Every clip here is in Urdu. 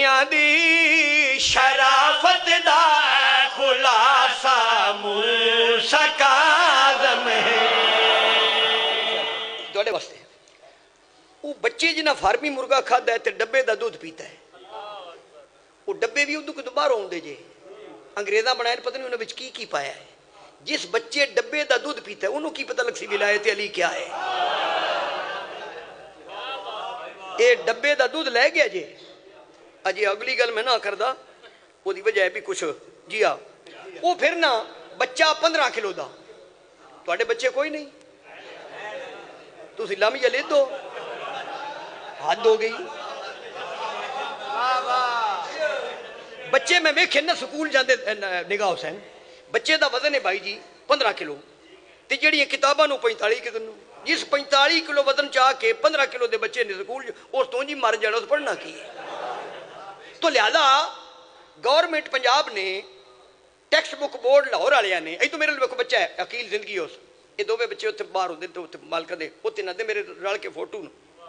دی شرافت دا خلاصہ موسیٰ کاظم ہے دوڑے واسطے وہ بچے جنہ فارمی مرگا کھادا ہے تے ڈبے دا دودھ پیتا ہے وہ ڈبے بھی ادھو کو دوبارہ ہوں دے جے انگریزاں بنائے پتہ نہیں انہوں نے کی پایا ہے جس بچے ڈبے دا دودھ پیتا ہے انہوں کی پتہ لگ سی ولایت علی کیا ہے اے ڈبے دا دودھ لے گیا جے اجے اگلی گل میں نہ کردہ وہ دی وجہ بھی کچھ جیا وہ پھر نہ بچہ 15 کلو دا تو آڑے بچے کوئی نہیں تو اسی لامی جلید دو حد ہو گئی بچے میں ویکھے نہ سکول جاندے نگاہ حسین بچے دا وزن ہے بھائی جی 15 کلو تے جڑی کتاباں نو 45 کلو جس 45 کلو وزن چاہ کے 15 کلو دے بچے نے سکول اس تو جی مر جانا اس پڑھنا کی تو لہذا گورنمنٹ پنجاب نے ٹیکسٹ بک بورڈ لاہور والے نے اے تو میرے لیے بچہ ہے عقیل زندگی اس یہ دوویں بچے اتنے باہر ہوندے تو مالکہ دے اتنے نہ دے میرے رل کے فوٹو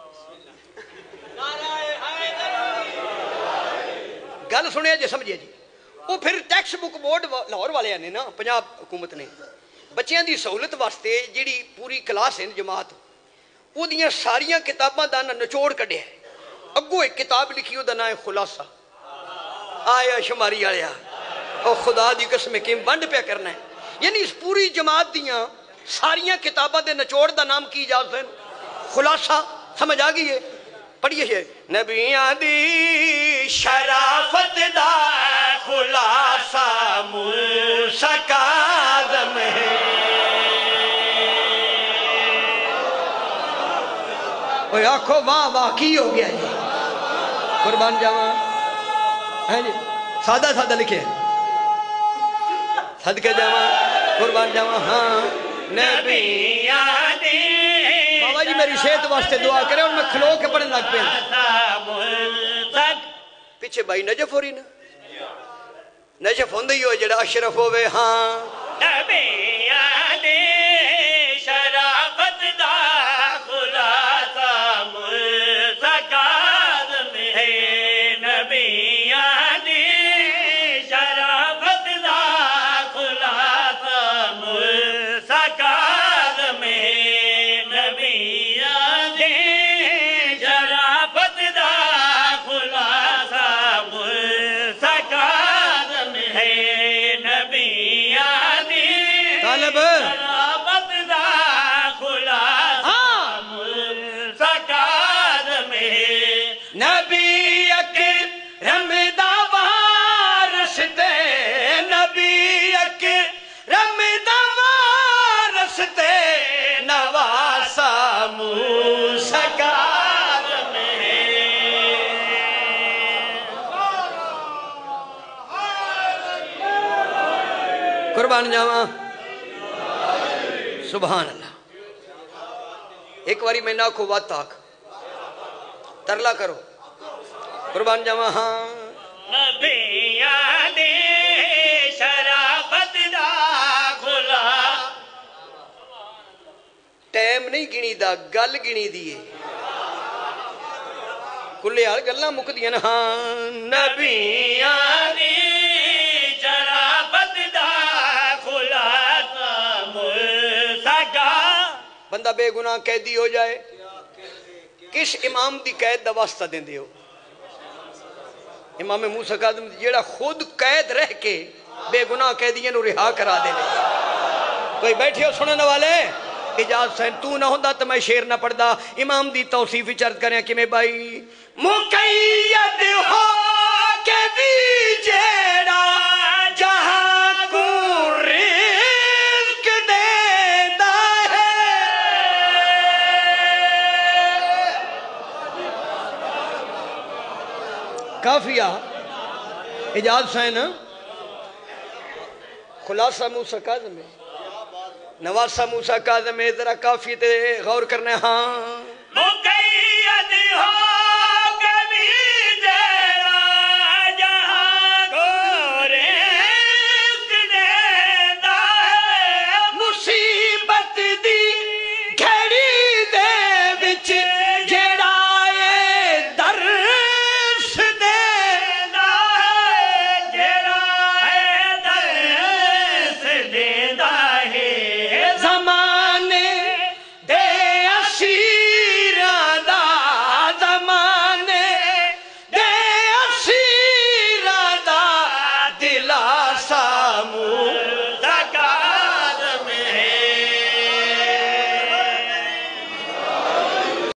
گل سنے جی سمجھے جی وہ پھر ٹیکسٹ بک بورڈ لاہور والے نے نا پنجاب حکومت نے بچیاں دی سہولت واسطے جیڑی پوری کلاس ہے جماعت وہ دیاں ساریاں کتاباں دا نچوڑ کڈیا ہے اگو ایک کتاب لکھی ہو دا نام ہے خلاصہ آیا شماری آیا اور خدا دی قسم کیم بند پہ کرنا ہے یعنی اس پوری جماعت دیاں ساریاں کتاباں دے نچوڑ دا نام کی اجازت ہے خلاصہ سمجھ آگئی ہے پڑھئے ہے نبیاں دی شرافت دا خلاصہ موسیٰ کاظم ہے اوہ آنکھو واہ واہ کی ہو گیا جی قربان جاواں سادہ سادہ لکھے صدقہ جاواں قربان جاواں ہاں نبیاں دی بابا جی میری صحت واسطے دعا کرے اور میں کھلو کے پڑھنے لگ پہ پیچھے بھائی نجف ہو رہی نا نجف ہوندے ہی ہو جڑا اشرف ہوئے ہاں نبیاں دی شرافت دا خلاصہ موسیٰ کاظم ہے نبیاں دی شرافت دا خلاصہ موسیٰ کاظم ہے نبیاں دی شرافت دا خلاصہ موسیٰ کاظم ہے نبیاں دی طالب شرافت دا خلاصہ موسیٰ کاظم ہے نبی اکرم دا وارث تے نبی اکرم دا وارث تے نواسہ موسیٰ کاظم ہے قربان جاواں سبحان اللہ ایک واری میں ناکھو وات تاک ترلا کرو قربان جاواں ہاں نبیاں دی شرافت دا خلاصہ ٹائم نہیں گنی دا گل گنی دیئے کلے حال گلنا مک دیا نا ہاں نبیاں دی شرافت دا خلاصہ موسیٰ بندہ بے گناہ قیدی ہو جائے کس امام دی قید دا واسطہ دیں دے ہو امام موسیٰ کاظم جیڑا خود قید رہ کے بے گناہ قیدیاں نو رہا کرا دے لے کوئی بیٹھے ہو سننے والے اجازت سین تو نہ ہوندہ تو میں شیر نہ پڑھ دا امام دی توصیف چرد کریں کہ میں بھائی مقید ہو کے بھی جیڑا جہاں کو رزق دیندہ ہے کافیہ اجازت سین خلاصہ موسیٰ کاظم ہے نواسہ موسیٰ کاظم ہے ذرا کافی تے غور کرنے ہاں